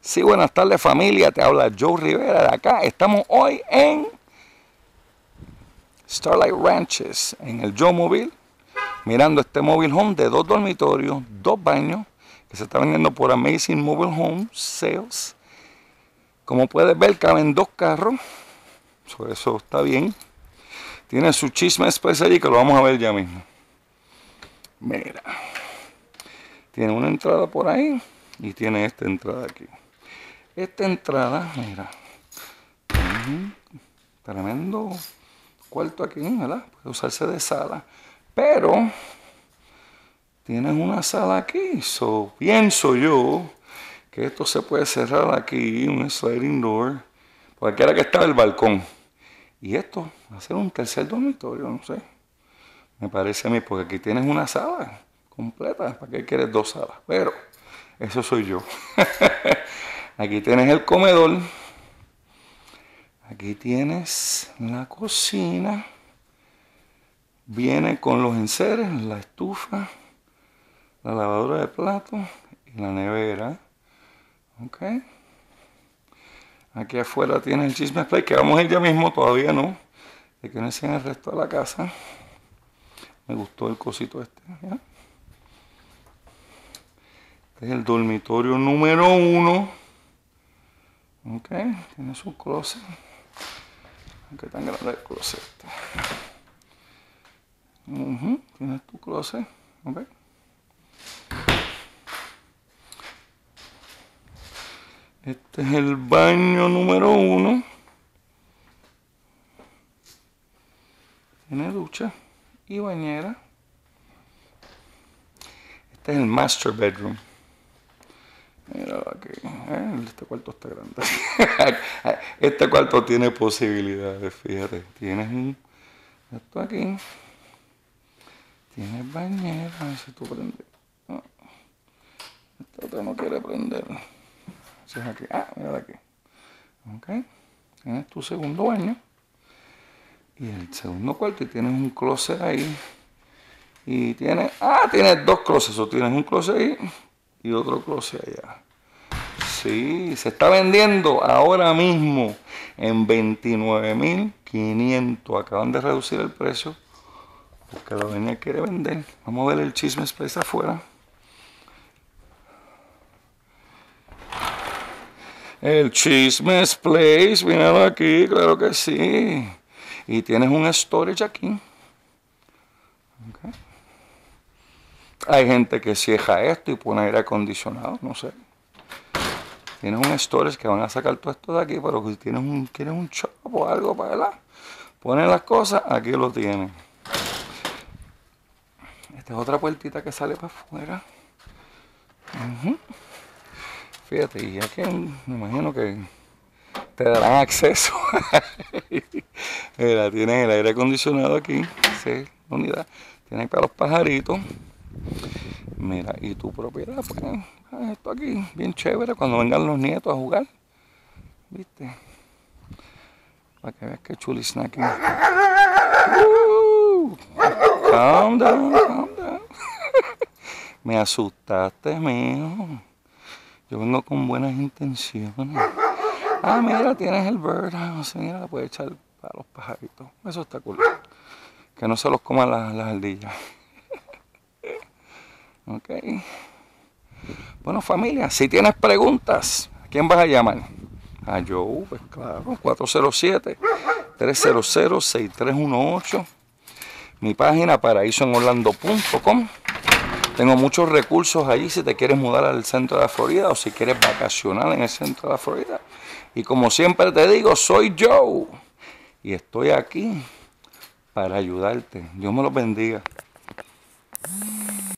Sí, buenas tardes familia, te habla Joe Rivera de acá. Estamos hoy en Starlight Ranches, en el Joe Mobile, mirando este mobile home de 2 dormitorios, 2 baños, que se está vendiendo por Amazing Mobile Home Sales. Como puedes ver, caben 2 carros, eso está bien. Tiene su chisme especial allí que lo vamos a ver ya mismo. Mira, tiene una entrada por ahí y tiene esta entrada aquí. Esta entrada, mira, tremendo cuarto aquí, ¿verdad? Puede usarse de sala, pero tienes una sala aquí, pienso yo que esto se puede cerrar aquí, un sliding door, cualquiera que está el balcón, y esto va a ser un tercer dormitorio, no sé, me parece a mí, porque aquí tienes una sala completa, ¿para qué quieres 2 salas? Pero eso soy yo. Aquí tienes el comedor. Aquí tienes la cocina. Viene con los enseres, la estufa, la lavadora de platos y la nevera. Ok. Aquí afuera tienes el chisme play, que vamos a ir ya mismo, todavía no. De que no enseñan el resto de la casa. Me gustó el cosito este. ¿Ya? Este es el dormitorio número 1. Ok, tiene su closet. Aunque tan grande el closet. Tienes tu closet. Ok. Este es el baño número 1. Tiene ducha y bañera. Este es el master bedroom. Mira aquí, este cuarto está grande. Este cuarto tiene posibilidades, fíjate. Tienes esto aquí. Tienes bañera, a ver si tú prendes. No. Esta otra no quiere prender. Ese es aquí. Mira aquí. Ok. Tienes tu segundo baño. Y el segundo cuarto, y tienes un closet ahí. Y tienes 2 closets. O tienes un closet ahí y otro closet allá. Sí, se está vendiendo ahora mismo en $29,500. Acaban de reducir el precio porque la dueña quiere vender. Vamos a ver el chisme space afuera. El chisme place, míralo aquí, claro que sí. Y tienes un storage aquí. Okay. Hay gente que cierra esto y pone aire acondicionado, no sé. Tienes un storage que van a sacar todo esto de aquí, pero si quieres un shop o algo para allá, ponen las cosas, aquí lo tienen. Esta es otra puertita que sale para afuera. Fíjate, y aquí me imagino que te darán acceso. Mira, tienes el aire acondicionado aquí, sí, unidad. Tienes para los pajaritos. Mira, y tu propiedad, pues, esto aquí, bien chévere, cuando vengan los nietos a jugar. ¿Viste? Para que veas que chulizna aquí. Calm down, calm down. Me asustaste, mijo. Yo vengo con buenas intenciones. Mira, tienes el birdhouse. Mira, la puedes echar para los pajaritos. Eso está cool. Que no se los coman las ardillas. Ok. Bueno, familia, si tienes preguntas, ¿a quién vas a llamar? A Joe, pues claro, 407-300-6318. Mi página paraísoenorlando.com. Tengo muchos recursos allí si te quieres mudar al centro de la Florida o si quieres vacacionar en el centro de la Florida. Y como siempre te digo, soy Joe y estoy aquí para ayudarte. Dios me los bendiga.